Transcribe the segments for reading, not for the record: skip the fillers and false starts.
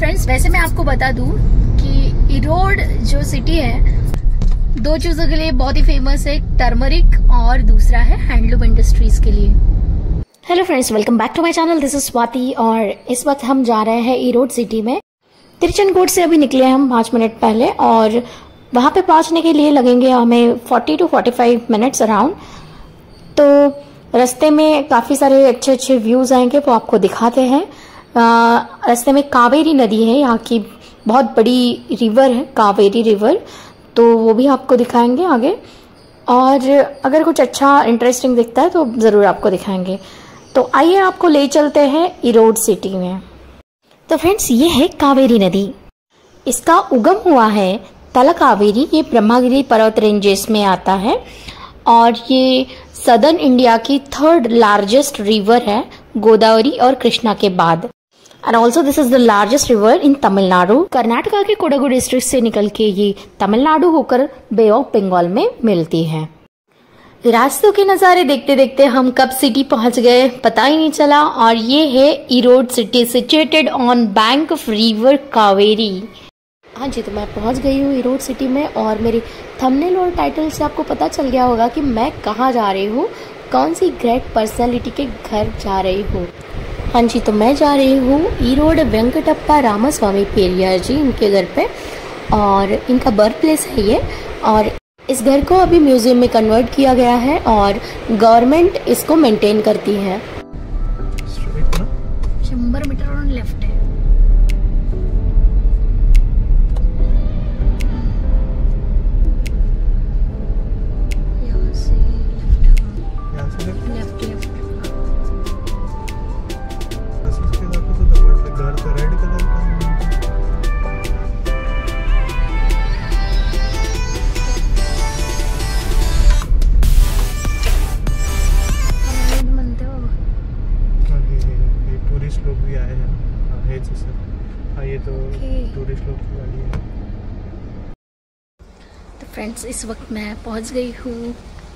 Friends, वैसे मैं आपको बता दूं कि ईरोड जो सिटी है दो चीजों के लिए बहुत ही फेमस है, टर्मरिक और दूसरा है हैंडलूम इंडस्ट्रीज के लिए। Hello friends, welcome back to my channel. This is Swati और इस वक्त हम जा रहे हैं ईरोड सिटी में। तिरचनकोट से अभी निकले हम 5 मिनट पहले और वहां पे पहुंचने के लिए लगेंगे हमें 40 to 45 मिनट्स अराउंड। तो रास्ते में काफी सारे अच्छे अच्छे व्यूज आएंगे, वो आपको दिखाते हैं। रास्ते में कावेरी नदी है, यहाँ की बहुत बड़ी रिवर है कावेरी रिवर, तो वो भी आपको दिखाएंगे आगे। और अगर कुछ अच्छा इंटरेस्टिंग दिखता है तो जरूर आपको दिखाएंगे। तो आइए आपको ले चलते हैं ईरोड सिटी में। तो फ्रेंड्स, ये है कावेरी नदी। इसका उगम हुआ है तलकावेरी, ये ब्रह्मगिरी पर्वत रेंजेस में आता है और ये सदर्न इंडिया की 3rd लार्जेस्ट रिवर है गोदावरी और कृष्णा के बाद। And also this is the largest river in Tamil Nadu. Karnataka के कोडागु डिस्ट्रिक्ट से निकल के ये तमिलनाडु होकर बे ऑफ बंगाल में मिलती है। रास्तों के नजारे देखते देखते हम कब सिटी पहुंच गए पता ही नहीं चला। और ये है Erode city, situated on bank of river Kaveri. हाँ जी, तो मैं पहुंच गई हूँ ईरोड सिटी में और मेरे थंबनेल और टाइटल से आपको पता चल गया होगा कि मैं कहाँ जा रही हूँ, कौन सी ग्रेट पर्सनालिटी के घर जा रही हूँ। हाँ जी, तो मैं जा रही हूँ ईरोड वेंकटप्पा रामास्वामी पेरियार जी, इनके घर पे, और इनका बर्थ प्लेस है ये। और इस घर को अभी म्यूजियम में कन्वर्ट किया गया है और गवर्नमेंट इसको मेंटेन करती है। 100 मीटर और लेफ्ट है। लोग भी आए हैं, है जी सर। हाँ, ये तो टूरिस्ट लोग की गाड़ी है। तो फ्रेंड्स, इस वक्त मैं पहुंच गई हूँ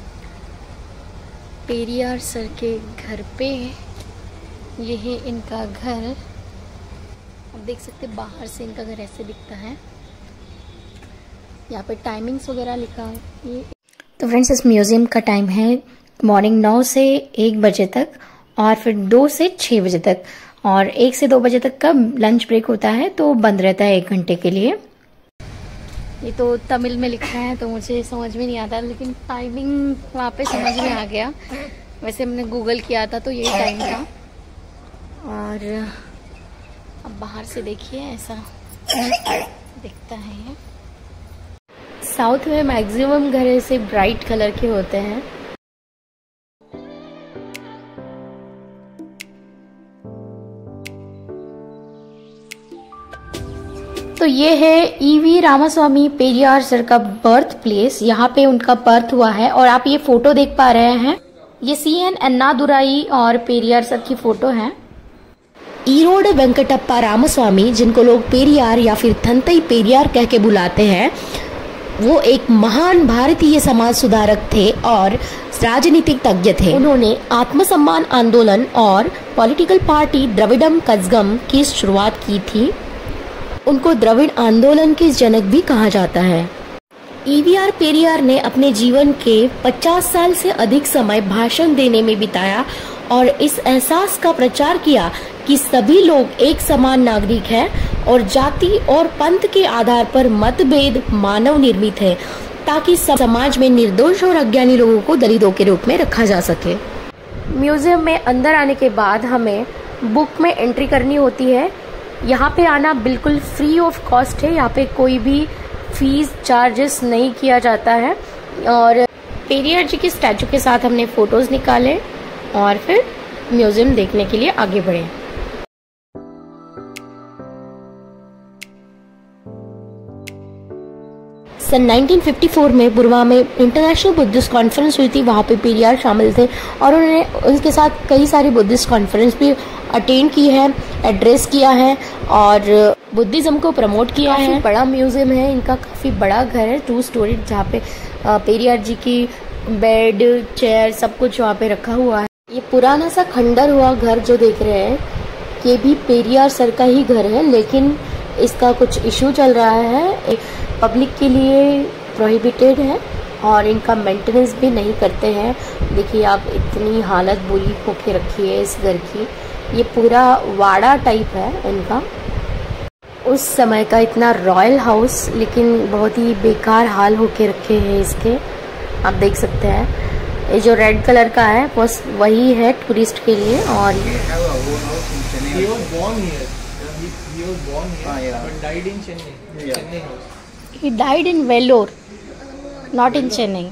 पेरियार सर के घर पे। ये है इनका घर, आप देख सकते हैं बाहर से इनका घर ऐसे दिखता है। यहाँ पे टाइमिंग्स वगैरह लिखा है ये। तो फ्रेंड्स, इस म्यूजियम का टाइम है मॉर्निंग 9 से 1 बजे तक और फिर 2 से 6 बजे तक, और 1 से 2 बजे तक का लंच ब्रेक होता है, तो बंद रहता है 1 घंटे के लिए। ये तो तमिल में लिखा है तो मुझे समझ में नहीं आता, लेकिन टाइमिंग वहाँ पे समझ में आ गया। वैसे हमने गूगल किया था तो यही टाइम था। और अब बाहर से देखिए ऐसा दिखता है ये। साउथ में मैक्सिमम घर ऐसे ब्राइट कलर के होते हैं। तो ये है ईवी रामास्वामी पेरियार सर का बर्थ प्लेस, यहाँ पे उनका बर्थ हुआ है। और आप ये फोटो देख पा रहे हैं, ये CN अन्नादुराई और पेरियार सर की फोटो है। ईरोड वेंकटप्पा रामास्वामी, जिनको लोग पेरियार या फिर थंतई पेरियार कह के बुलाते हैं, वो एक महान भारतीय समाज सुधारक थे और राजनीतिक तज्ञ थे। उन्होंने आत्मसम्मान आंदोलन और पॉलिटिकल पार्टी द्रविडम कज़गम की शुरुआत की थी। उनको द्रविड़ आंदोलन के जनक भी कहा जाता है। EVR पेरियार ने अपने जीवन के 50 साल से अधिक समय भाषण देने में बिताया और इस एहसास का प्रचार किया कि सभी लोग एक समान नागरिक हैं और जाति और पंथ के आधार पर मतभेद मानव निर्मित है, ताकि समाज में निर्दोष और अज्ञानी लोगों को दलितों के रूप में रखा जा सके। म्यूजियम में अंदर आने के बाद हमें बुक में एंट्री करनी होती है। यहाँ पे आना बिल्कुल फ्री ऑफ कॉस्ट है, यहाँ पे कोई भी फीस चार्जेस नहीं किया जाता है। और पेरियार जी की स्टैचू के साथ हमने फोटोज निकाले और फिर म्यूजियम देखने के लिए आगे बढ़े। सन 1954 में बुरवा में इंटरनेशनल बुद्धिस्ट कॉन्फ्रेंस हुई थी, वहाँ पे पेरियार शामिल थे और उन्होंने उनके साथ कई सारी बुद्धिस्ट कॉन्फ्रेंस भी अटेंड की है, एड्रेस किया है और बुद्धिज्म को प्रमोट किया है। बड़ा म्यूजियम है इनका, काफी बड़ा घर है, 2 स्टोरी, जहाँ पे पेरियार जी की बेड, चेयर, सब कुछ वहाँ पे रखा हुआ है। ये पुराना सा खंडर हुआ घर जो देख रहे हैं, ये भी पेरियार सर का ही घर है, लेकिन इसका कुछ इशू चल रहा है, पब्लिक के लिए प्रोहिबिटेड है और इनका मेंटेनेंस भी नहीं करते हैं। देखिए आप, इतनी हालत बुरी होके रखी है इस घर की। ये पूरा वाड़ा टाइप है इनका, उस समय का इतना रॉयल हाउस, लेकिन बहुत ही बेकार हाल होके रखे हैं इसके। आप देख सकते हैं ये जो रेड कलर का है बस वही है टूरिस्ट के लिए। और he died in Vellore, not in Chennai.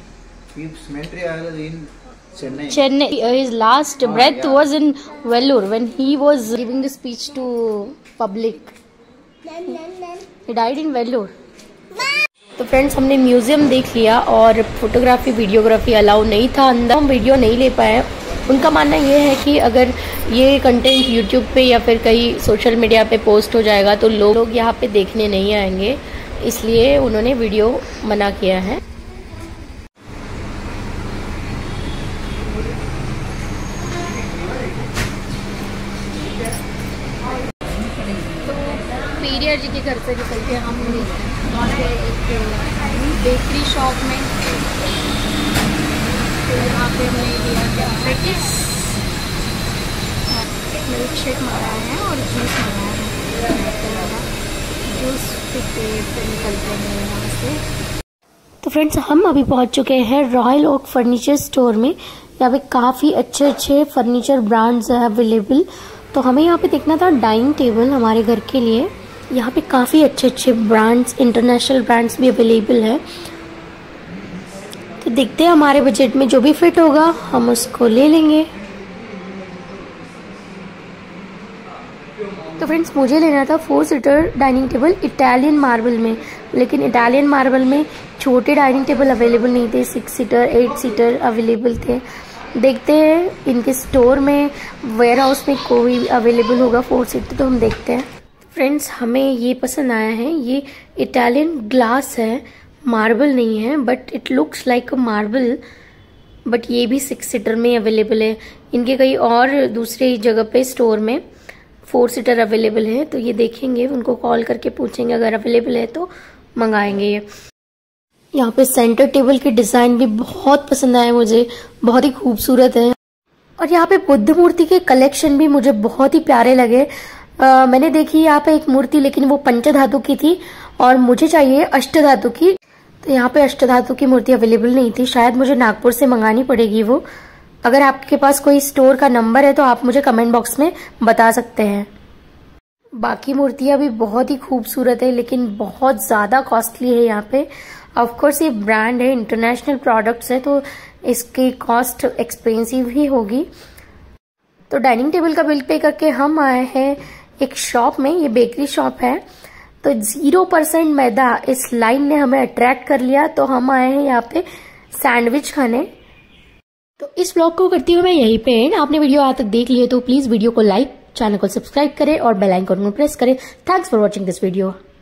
Chennai. His last breath was in Vellore when he was giving the speech to public. He died in Vellore. तो फ्रेंड्स, हमने म्यूजियम देख लिया और फोटोग्राफी वीडियोग्राफी अलाउ नहीं था अंदर, हम video नहीं ले पाए। उनका मानना ये है कि अगर ये कंटेंट यूट्यूब पे या फिर कहीं सोशल मीडिया पे पोस्ट हो जाएगा तो लोग यहाँ पे देखने नहीं आएंगे, इसलिए उन्होंने वीडियो मना किया है। तो पेरियर जी के घर से निकल के हम एक बेकरी शॉप में, तो यहाँ पे हमने लिया क्या ब्रिटिश मिल्क शेक मंगाया है और जूस मंगाया है, जूस पीते फिर निकलते हैं यहाँ से। तो फ्रेंड्स, हम अभी पहुँच चुके हैं रॉयल ओक फर्नीचर स्टोर में। यहाँ पे काफ़ी अच्छे अच्छे फर्नीचर ब्रांड्स है अवेलेबल। तो हमें यहाँ पे देखना था डाइनिंग टेबल हमारे घर के लिए। यहाँ पे काफ़ी अच्छे अच्छे ब्रांड्स, इंटरनेशनल ब्रांड्स भी अवेलेबल है। तो देखते हैं हमारे बजट में जो भी फिट होगा हम उसको ले लेंगे। तो फ्रेंड्स, मुझे लेना था 4 seater dining table Italian marble में, लेकिन इटालियन मार्बल में छोटे डाइनिंग टेबल अवेलेबल नहीं थे। 6 सीटर 8 सीटर अवेलेबल थे। देखते हैं इनके स्टोर में, वेयर हाउस में कोई अवेलेबल होगा 4 सीटर, तो हम देखते हैं। फ्रेंड्स, हमें ये पसंद आया है। ये इटालियन ग्लास है, मार्बल नहीं है, but it looks like a marble. But ये भी 6 सीटर में अवेलेबल है। इनके कई और दूसरी जगह पे स्टोर में 4 सीटर अवेलेबल है, तो ये देखेंगे, उनको कॉल करके पूछेंगे, अगर अवेलेबल है तो मंगाएंगे ये। यहाँ पे सेंटर टेबल के डिजाइन भी बहुत पसंद आए मुझे, बहुत ही खूबसूरत है। और यहाँ पे बुद्ध मूर्ति के कलेक्शन भी मुझे बहुत ही प्यारे लगे। मैंने देखी यहाँ पे एक मूर्ति, लेकिन वो पंचधातु की थी और मुझे चाहिए अष्टधातु की। तो यहाँ पे अष्टधातु की मूर्ति अवेलेबल नहीं थी, शायद मुझे नागपुर से मंगानी पड़ेगी वो। अगर आपके पास कोई स्टोर का नंबर है तो आप मुझे कमेंट बॉक्स में बता सकते हैं। बाकी मूर्तियां भी बहुत ही खूबसूरत है, लेकिन बहुत ज्यादा कॉस्टली है यहाँ पे। ऑफ कोर्स ये ब्रांड है, इंटरनेशनल प्रोडक्ट्स है, तो इसकी कॉस्ट एक्सपेंसिव ही होगी। तो डाइनिंग टेबल का बिल पे करके हम आए हैं एक शॉप में, ये बेकरी शॉप है। तो 0% मैदा इस लाइन ने हमें अट्रैक्ट कर लिया, तो हम आए हैं यहाँ पे सैंडविच खाने। तो इस ब्लॉग को करती हूँ मैं यहीं पे एंड। आपने वीडियो आज तक देख ली है तो प्लीज वीडियो को लाइक, चैनल को सब्सक्राइब करें और बेल आइकन को प्रेस करें। Thanks for watching this video.